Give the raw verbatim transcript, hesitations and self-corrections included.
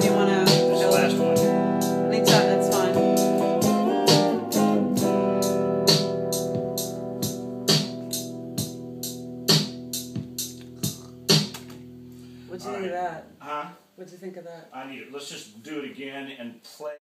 do you want to? This is the last one. I think that, that's fine. What'd you All think right. of that? Huh? What'd you think of that? I need it. Let's just do it again and play.